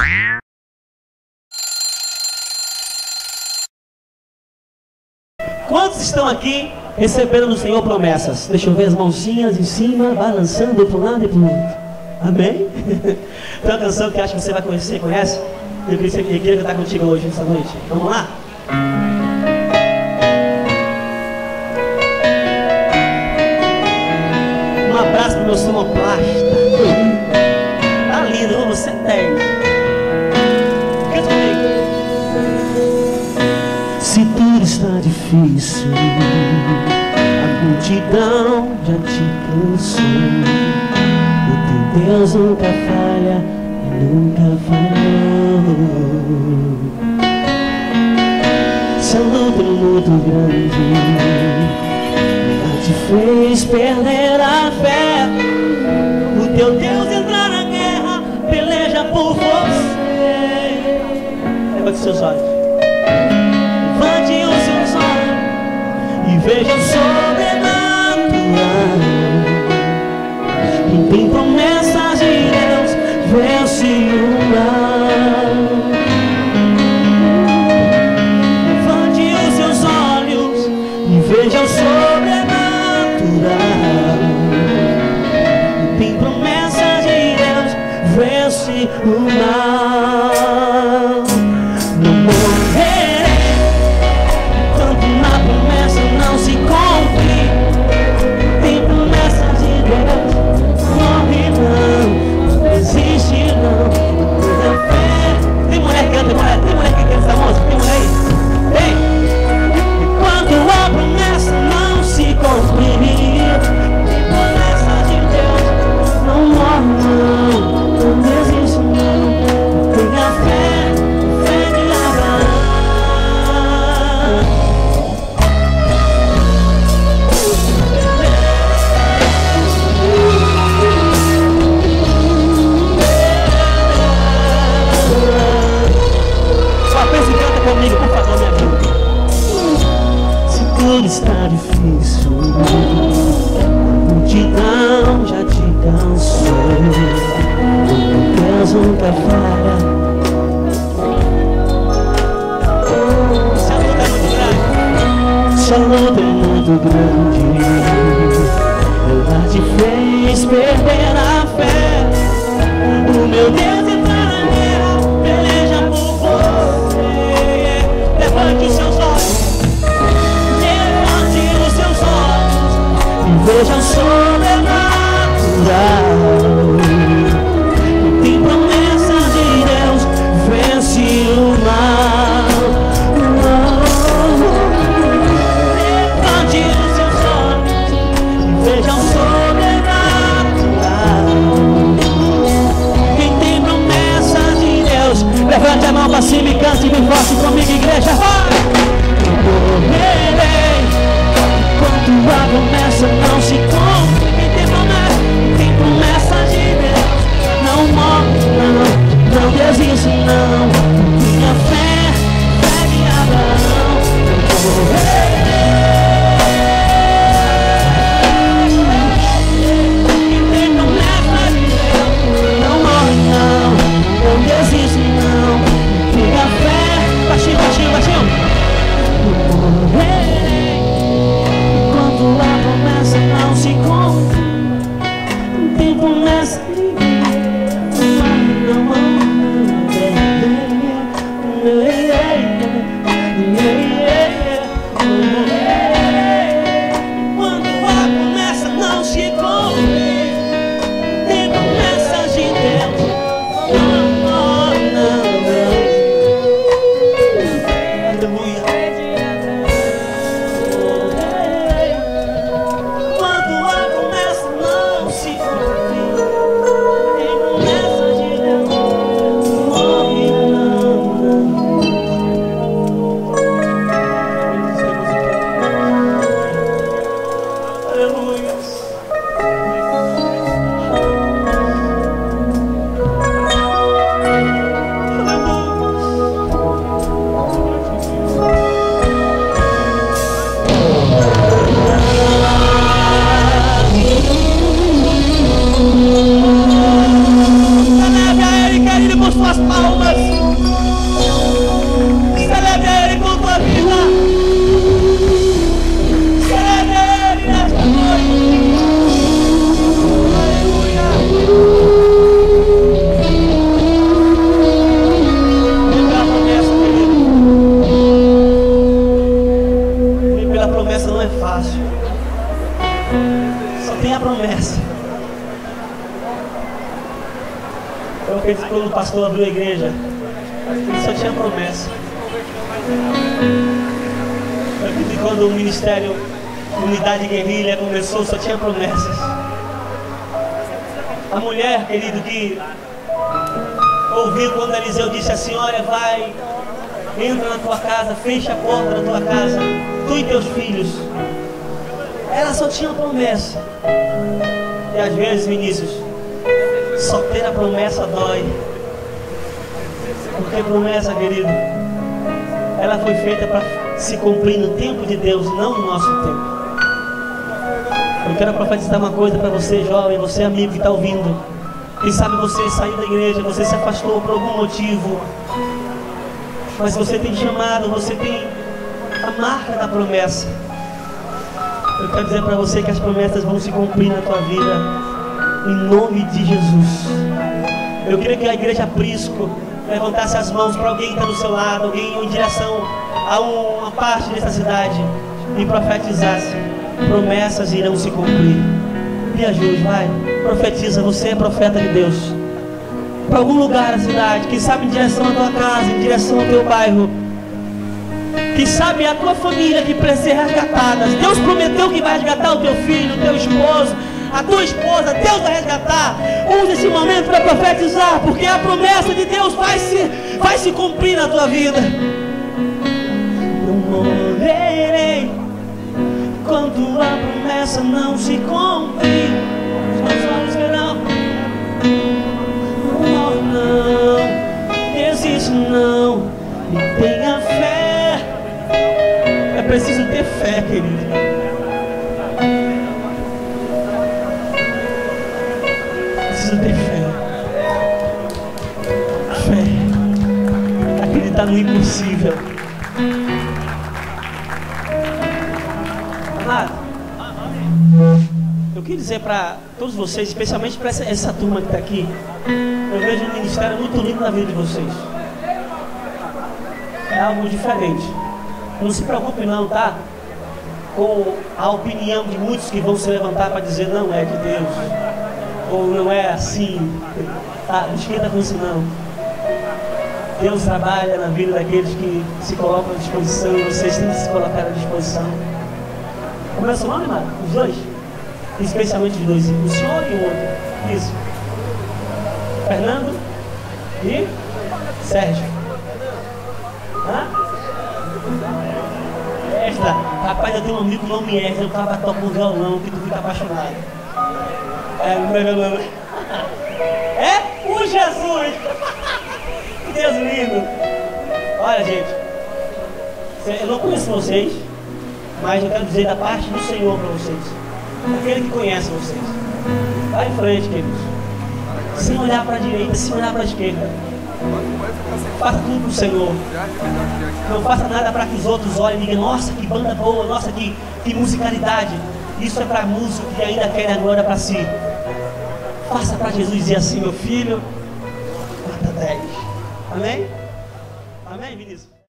Quantos estão aqui recebendo do Senhor promessas? Deixa eu ver as mãozinhas em cima, balançando para um lado e para o outro. Amém? Tem uma canção que acho que você vai conhecer, conhece? Eu queria cantar contigo hoje, nessa noite. Vamos lá? Um abraço para o meu sonoplasta. Tá lindo, você é 10. Canta comigo. Se tudo está difícil, a multidão já te cansou. O teu Deus nunca falha, nunca falhou. Se a luta é muito grande, ela te fez perder a fé. O teu Deus entrar na guerra, peleja por você. Levante seus olhos, levante os seus olhos e veja o sobrenatural. Quem tem promessas de Deus vence o mal. Levante os seus olhos e veja o sobrenatural. Quem tem promessas de Deus vence o mal. Não morrerei enquanto na promessa não se cumpre. Tem promessas de Deus, morre não, existe não, tenha fé. Tem mulher que canta, tem mulher que canta essa música, tem mulher aí? Tem. Enquanto a promessa não se cumprir, tem promessas de Deus, não morre não, não existe não, tenha fé, fé de Abraão. Só pensa e canta comigo, por favor, me ajuda. Se tudo está difícil, a multidão já te cansou. Deus nunca falha. Se a luta é muito grande, ela te fez perder a fé. O meu Deus entra na guerra, peleja por você. Levante os seus olhos, levante os seus olhos e veja o sobrenatural. Tem promessas de Deus, vence o mal. Levante os seus olhos e veja o sobrenatural. Quem tem promessas de Deus, levante a mão para cima e cante bem forte comigo, igreja. Não morrerei enquanto a promessa não se cumpre. Quem tem promessas de Deus, não morre não, não desiste não. Minha fé, fé de Abraão. Não morrerei. Quem tem promessas de Deus, não morre não, não desiste não. Minha fé, baixinho, baixinho, baixinho. almas. Celebre Ele com tua vida. Celebre Ele nesta noite. Aleluia. Vem pela promessa, querido. Vem pela promessa, não é fácil. Só tem a promessa. Eu acredito que quando o pastor abriu a igreja, ele só tinha promessa. Eu acredito que quando o ministério Unidade Guerrilha começou, só tinha promessas. A mulher, querido, que ouviu quando Eliseu disse assim: olha, vai, entra na tua casa, fecha a porta da tua casa, tu e teus filhos. Ela só tinha promessa. E às vezes, Vinícius, só ter a promessa dói. Porque promessa, querido, ela foi feita para se cumprir no tempo de Deus, não no nosso tempo. Eu quero profetizar uma coisa para você, jovem, você amigo que está ouvindo. Quem sabe você saiu da igreja, você se afastou por algum motivo, mas você tem chamado, você tem a marca da promessa. Eu quero dizer para você que as promessas vão se cumprir na tua vida, em nome de Jesus. Eu queria que a igreja Prisco levantasse as mãos para alguém que está do seu lado, alguém em direção a uma parte dessa cidade, e profetizasse: promessas irão se cumprir. Me ajude, vai, profetiza, você é profeta de Deus. Para algum lugar da cidade, quem sabe em direção à tua casa, em direção ao teu bairro, quem sabe a tua família que precisa ser resgatada. Deus prometeu que vai resgatar o teu filho, o teu esposo, a tua esposa. Deus vai resgatar. Use esse momento para profetizar, porque a promessa de Deus vai se cumprir na tua vida. Não morrerei quando a promessa não se cumprir. Os meus olhos verão. Não, não desiste, não. E tenha fé. É preciso ter fé, querido. Precisa ter fé. Fé. Acreditar no impossível. Amado, eu queria dizer para todos vocês, especialmente para essa turma que está aqui, eu vejo um ministério muito lindo na vida de vocês. É algo diferente. Não se preocupe não, tá? Com a opinião de muitos que vão se levantar para dizer não é de Deus, ou não é assim, tá? Não esquenta com isso não. Deus trabalha na vida daqueles que se colocam à disposição, e vocês têm que se colocar à disposição. Como é o seu nome, Mário? Os dois? Especialmente os dois, o senhor e o outro. Isso. Fernando e Sérgio. Hã? Esta. Rapaz, eu tenho um amigo nome Esta, o cara toca um violão que tu fica apaixonado. É, meu violão. É? O Jesus! Que Deus lindo! Olha, gente, eu não conheço vocês, mas eu quero dizer da parte do Senhor para vocês, aquele que conhece vocês. Vai em frente, queridos, sem olhar para a direita, sem olhar para a esquerda. Faça tudo para o Senhor. Não faça nada para que os outros olhem e digam: nossa, que banda boa, nossa, que musicalidade. Isso é para músicos que ainda querem a glória para si. Faça para Jesus dizer assim: meu filho, nota 10. Amém? Amém, Vinícius?